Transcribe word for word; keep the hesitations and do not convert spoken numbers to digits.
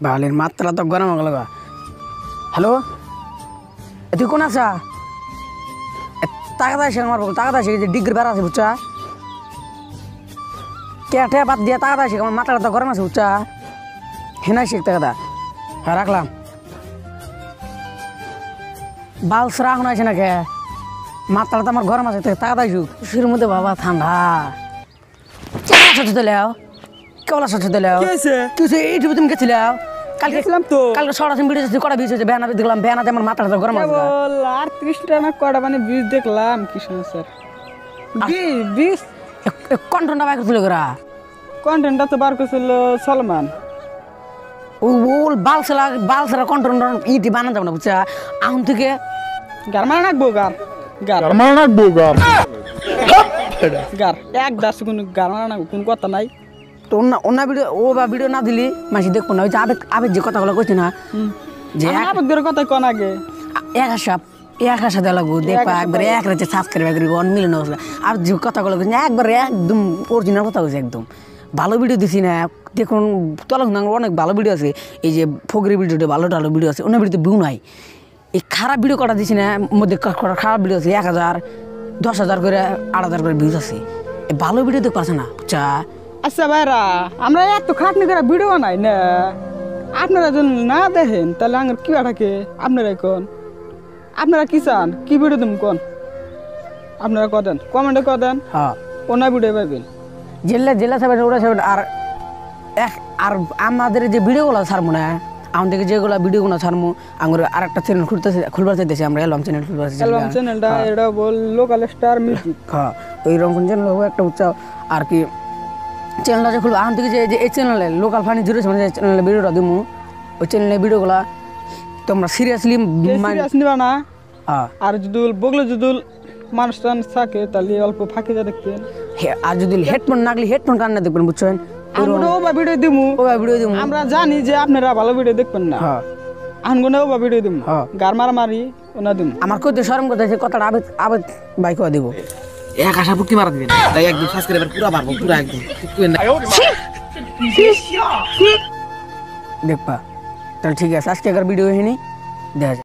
বালের মাত্রা তো গরম হয়ে গেল। হ্যালো, তুই কোন আছা? তাকাত আসে আমার বল, তাকাত আসে যে ডিগ্রি বেড়া আছে বুঝছা, কেটে বাদ দিয়ে তাকাত আসে আমার মাথাটা তো গরম আছে বুঝছা, হেনাই শিখ তাকাতা। হ্যাঁ রাখলাম। বালসরা এখন আসে না কে, মাথাটা তো আমার গরম আছে তাকাত আসুক। শরীরের মধ্যে বাবা ঠান্ডা। কেমন আছো দিলেও কেমন আছো দিলেও তুই এইটুকু তুমি গেছিলাও কালকে গেছিলাম তো কালকে ছটা সিম ভিডিও কটা বিষ হয়েছে বেনা দেখলাম বেনাতে আমার মাথাটা গরম আছে। আর ত্রিশটা না কটা মানে বিষ দেখলাম কি সমস্যার বিষ কন্ট্রোলটা বাইক ছিল ওরা কন্টেন্টটা তো বার করছিল সলমান। ও ওল বালসলা বালসরা কন্ট্রোল ইটি বানান যাব না বুঝছা। আহুন থেকে গার মারা নাকবো গার গার গার মারা নাকবো গার গার এক দাস কোন গার মারা নাকবো কোন কথা নাই তো অন্য অন্য ভিডিও ও বা ভিডিও না দিলি মাসি দেখবো না। ওই যে আবেগ আবেগ যে কথাগুলো কইছি না যে আবেগের কথা কোন আগে এক আশা এক আশা দেওয়া লাগবো দেখবা একবার এক রাতে সাবস্ক্রাইব করিব অন মিলে নসলা। আর যে কথাগুলো কইছি না একবার একদম অরিজিনাল কথা কইছি একদম ভালো ভিডিও দিছি না। দেখুন তলক না অনেক ভালো ভিডিও আছে, এই যে ফগরি ভিডিওটা ভালো ভালো ভিডিও আছে, অন্য ভিডিওতে ভিউ নাই। এই খারাপ ভিডিও কটা দিছি না মধ্যে খারাপ ভিডিও আছে এক হাজার দশ হাজার করে আট হাজার করে ভিউজ আছে। এই ভালো ভিডিও দেখতে পারছে না বুঝছা। আচ্ছা ভাইরা আমরা এত খাটনি করে ভিডিও বানাই না, আপনারা যদি না দেখেন তাহলে আমার কি থাকে আপনারা কোন আপনারা কি চান কি ভিডিও দেন কোন আপনারা কদেন কমেন্টে কদেন। হ্যাঁ অন্য ভিডিও পাবেন জেলা জেলা সাহেব ওরা সাহেব। আর এক আর আমাদের যে ভিডিওগুলো ছাড়বো না আমাদের যেগুলো ভিডিওগুলো ছাড়বো আমার আর একটা চ্যানেল খুলতেছে খুলবার চাইতেছি আমরা অ্যালবাম চ্যানেল খুলবার অ্যালবাম চ্যানেলটা এটা বল লোকাল স্টার মিউজিক। হ্যাঁ ওই রকম চ্যানেল হবে একটা উৎসাহ আর কি চ্যানেলটা যে খুলবো এখন থেকে যে এই চ্যানেলে লোকাল ফানি জুড়েছে মানে চ্যানেলে ভিডিওটা দিবো ওই চ্যানেলে ভিডিওগুলো তোমরা সিরিয়াসলি সিরিয়াস নিবা না। হ্যাঁ আর যদি বগলে যদি মানুষ টানুষ থাকে তাহলে অল্প ফাঁকি যা দেখবেন। আর যদি হেডফোন নাগলি হেডফোন কান না দেখবেন বুঝছেন আমরা ও বা ভিডিও দিমু ও বা ভিডিও দিমু আমরা জানি যে আপনারা ভালো ভিডিও দেখবেন না। হ্যাঁ আনগুনে ও বা ভিডিও দিমু হ্যাঁ গার মারা মারি ওনা দিমু আমার কইতে শরম করতে আছে কথাটা আবেদ আবেদ বাইক করা দিব এক আশা বুকি মারা দিবেন তাই একদম সাবস্ক্রাইবার পুরো পারবো পুরো একদম দেখবা তাহলে ঠিক আছে আজকে একবার ভিডিও হয়নি দেখা যায়।